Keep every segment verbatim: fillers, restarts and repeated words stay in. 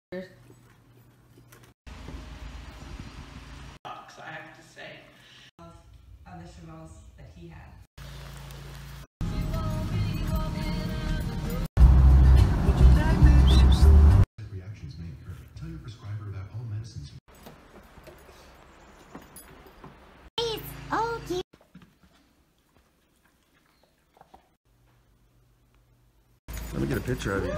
I have to say, of other Chevelles that he had. Reactions may occur. Tell your prescriber about all medicines. Okay. Let me get a picture of you.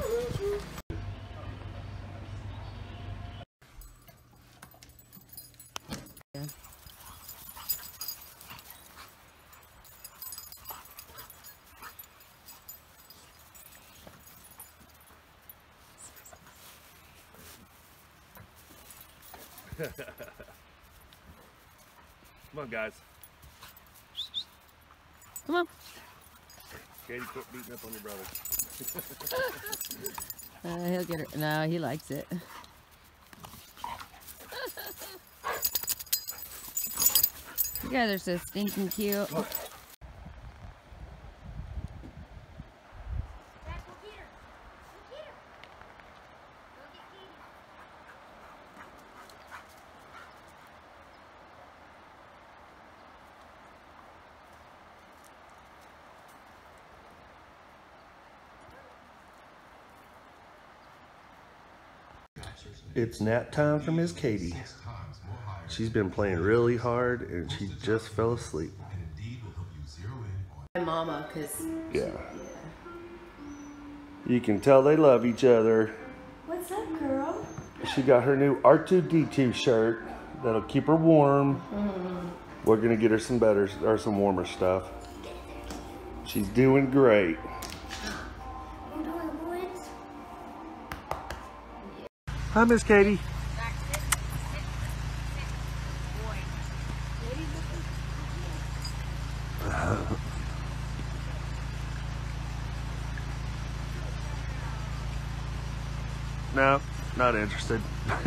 Come on, guys. Come on. Katie, quit beating up on your brother. Uh, he'll get her. No, he likes it. You guys are so stinking cute. Oh. It's nap time for Miss Katie. She's been playing really hard and she just fell asleep. My mama, cause Yeah. You can tell they love each other. what's up, girl? She got her new R two D two shirt that'll keep her warm. Mm-hmm. We're gonna get her some better or some warmer stuff. She's doing great. Hi, Miss Katie. No, not interested.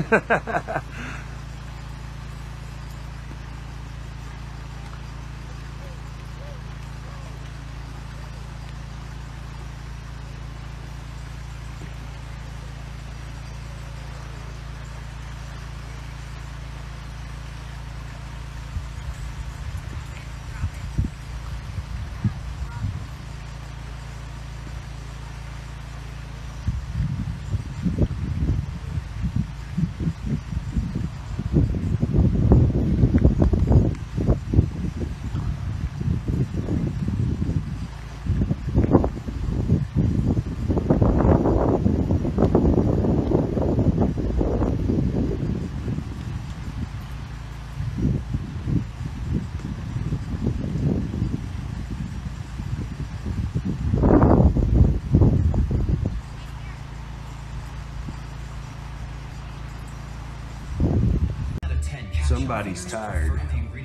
Somebody's tired.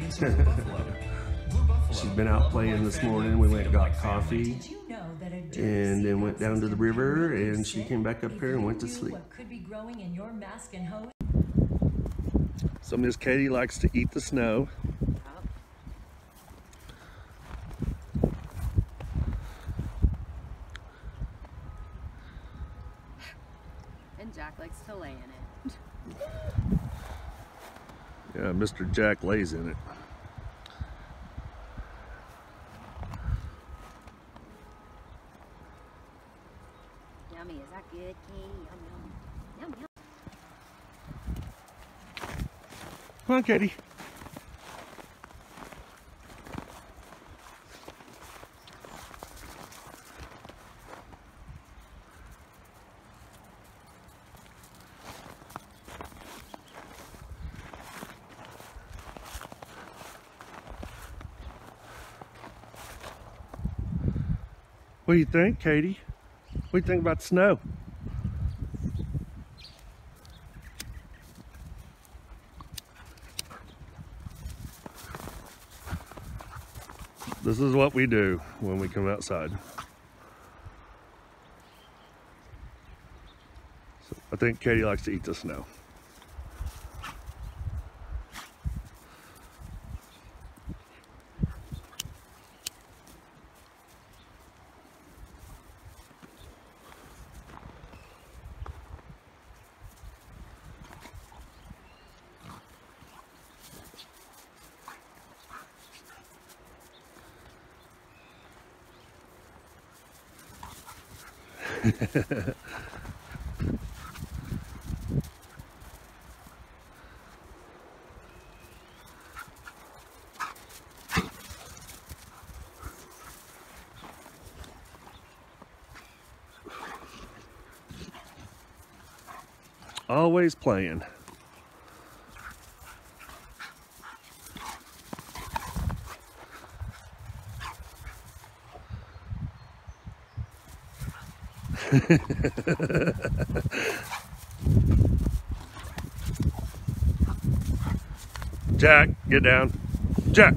She's been out playing this morning. We went and got coffee and then went down to the river and she came back up here and went to sleep. So Miss Katie likes to eat the snow. And Jack likes to lay in it. Yeah, Mister Jack lays in it. Yummy, is that good, Katie? Yum, yum. Yum, yum. Come on, Katie. What do you think, Katie? What do you think about snow? This is what we do when we come outside. So I think Katie likes to eat the snow. Always playing. Jack, get down. Jack.